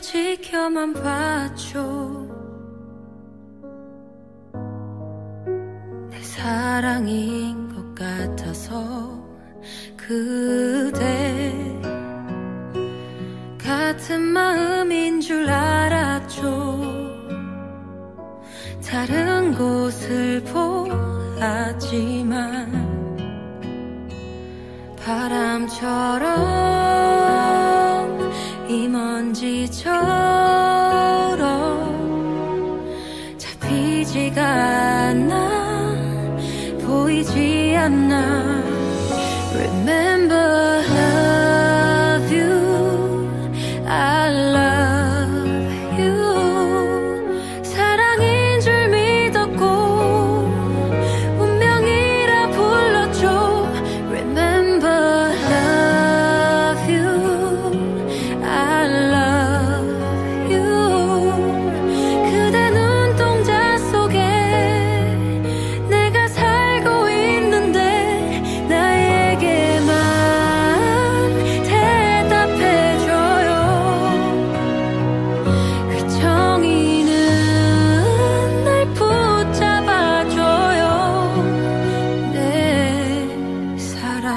지켜만 봐줘. 내 사랑인 것 같아서 그대 같은 마음인 줄 알았죠. 다른 곳을 보았지만 바람처럼 이 먼지처럼 잡히지가 않아, 보이지 않나. Remember, love you, I love you. 사랑인 줄 믿었고 운명이라 불렀죠. Remember, love you, I love you. 그대 눈동자 속에 내가 살고 있는데 나에게만 대답해줘요. 그 정의는 날 붙잡아줘요. 내 사랑,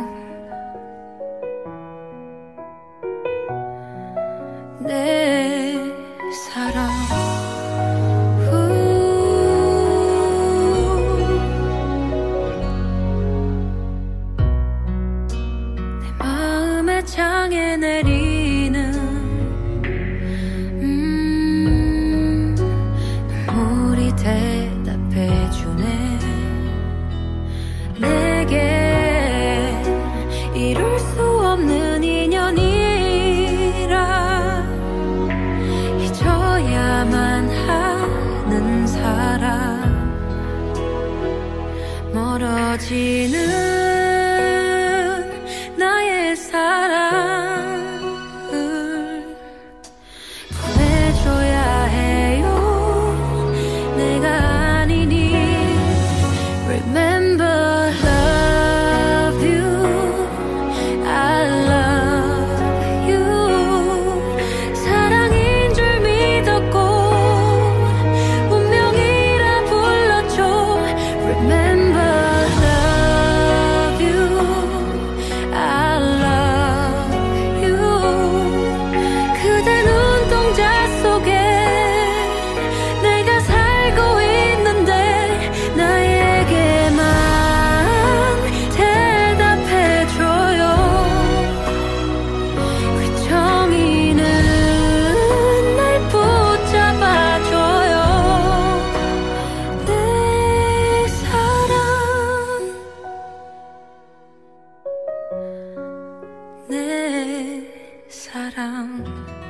내 사랑. 내 마음의 창에 내리는 눈물이 대답해주네. 내게 이룰 수 없는 인연이라 잊어야만 하는 사람. 멀어지는 나의 사랑을 보내줘야 해요. 내가 아니니. Remember, love you, I love you. 사랑인 줄 믿었고 운명이라 불렀죠. Remember, love you, I love you. 그대 눈동자 속에 내가 살고 있는데 나에게만 대답해줘요. 그 정의는 날 붙잡아줘요. 내 사랑, 내 사랑.